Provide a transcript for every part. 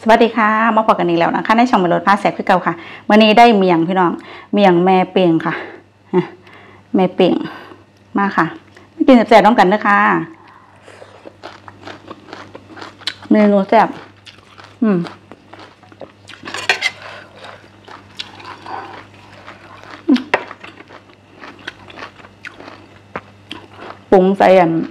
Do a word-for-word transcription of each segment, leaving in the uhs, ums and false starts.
สวัสดีค่ะมาพบกันอีกแล้วนะคะในช่องมรดพาแสกคือเก่าค่ะวันนี้ได้เมียงพี่น้องเมียงแม่เปียงค่ะแม่เปียงมาค่ะมากินแซ่บๆน้องกันนะคะเมนูแซ่บอืมปรุงใส่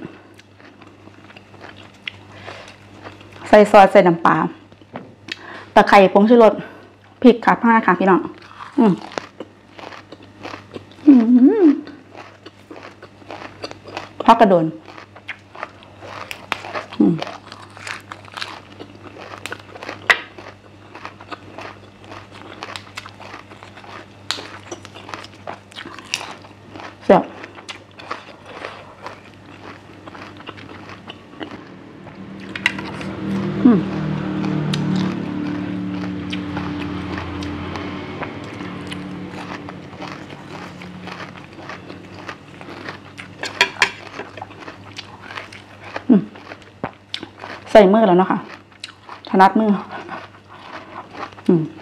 ใส่ซอสใส่น้ำปลาตะไคร้ผงชูรสพริกค่ะผ้าค่ะพี่น้องอืมอืมพักกระโดนอืมเสียบอืมใส่มือแล้วเนาะค่ะถนัดมืออืม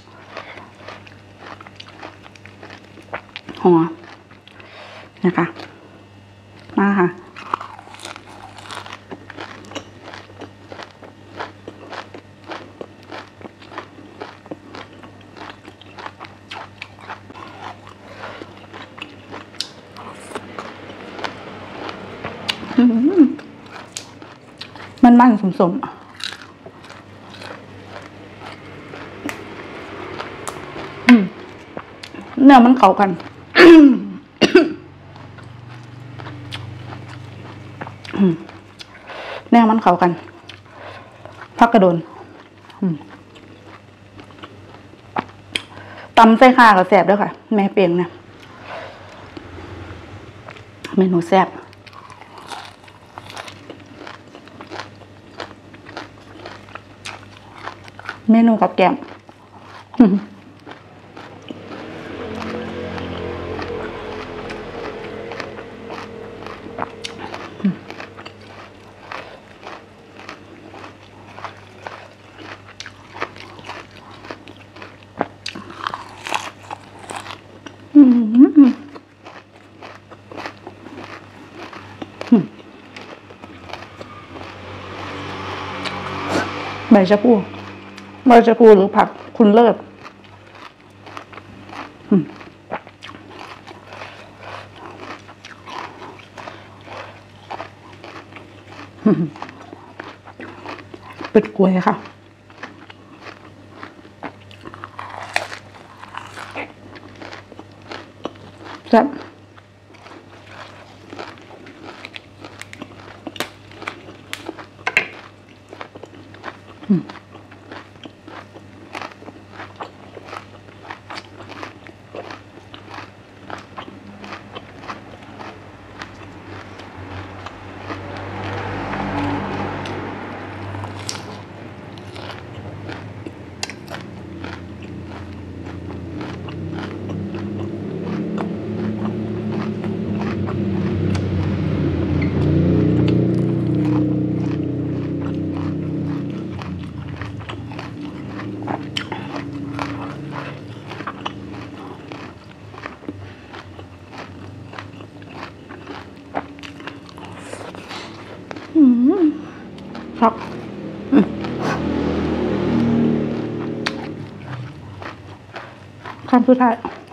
หัวนะคะมาค่ะมันมันสมสมเนื้อมันเข้ากันเนื้อมันเข้ากันพักกระโดนตำใส่ข่ากับแซ่บด้วยค่ะแม่เปียงเนี่ยเมนูแซ่บเมนูกับแกมใบชะพูใบชะพูหรือผักคุณเลิศเป็ดกล้วยค่ะแซ่บครับคำสุดท้าย